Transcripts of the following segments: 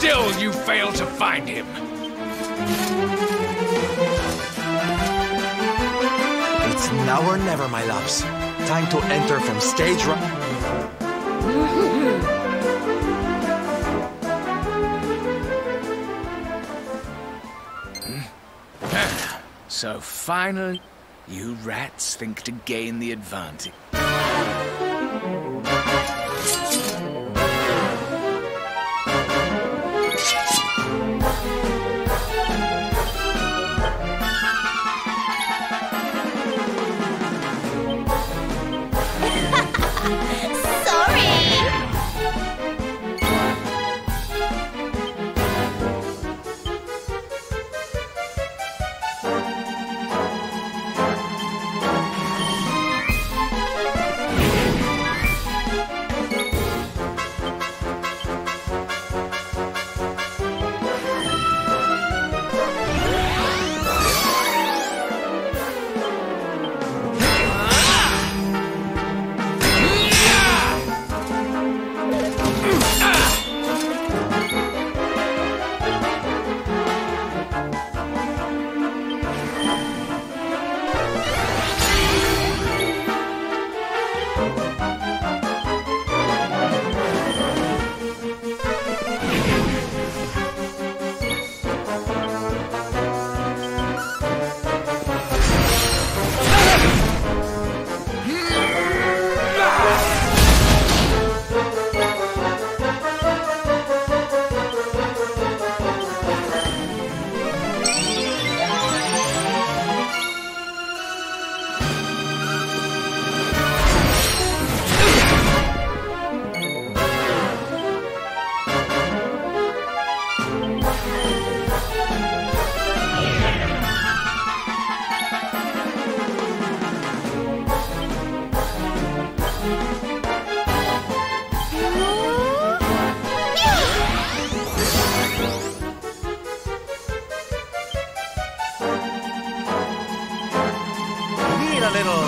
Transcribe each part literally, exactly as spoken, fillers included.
Still, you fail to find him. It's now or never, my loves. Time to enter from stage right. So finally, you rats think to gain the advantage. A little.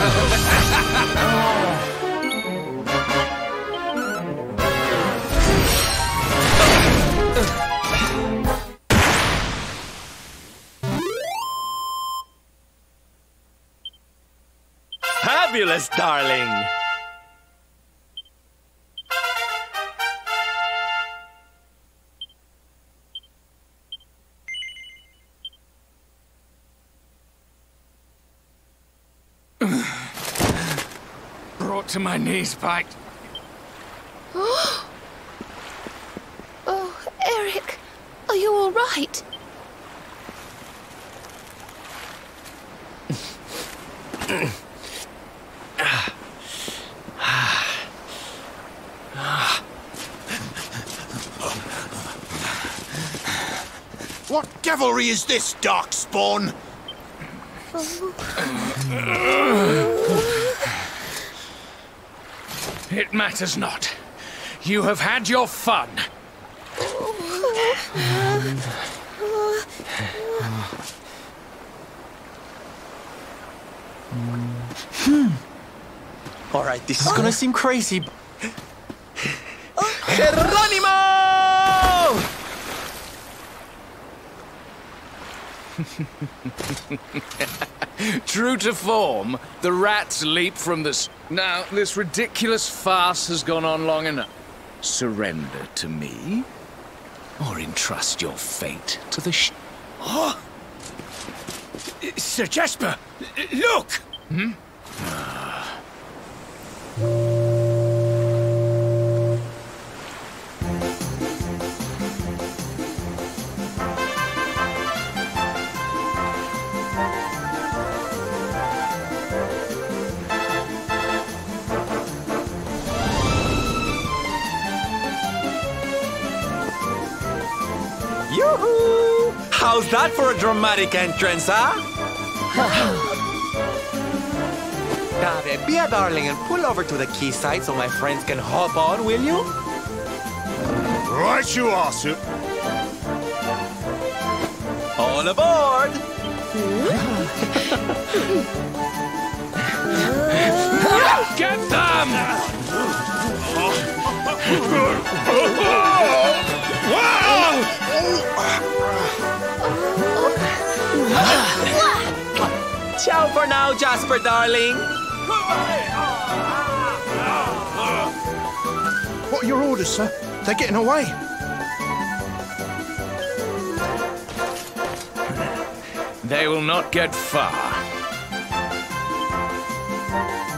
Fabulous, darling! Brought to my knees, Pike. Oh, Eric, are you all right? What devilry is this, Darkspawn? It matters not. You have had your fun. Hmm. All right, this is gonna seem crazy. Geronimo! True to form, the rats leap from the... S now, this ridiculous farce has gone on long enough. Surrender to me, or entrust your fate to the sh... Oh! Sir Jasper, look! Hmm? Yoo-hoo! How's that for a dramatic entrance, huh? Dave, be a darling and pull over to the quayside so my friends can hop on, will you? Right you are, sir. All aboard! Get them! Ciao for now, Jasper, darling. What are your orders, sir? They're getting away. They will not get far.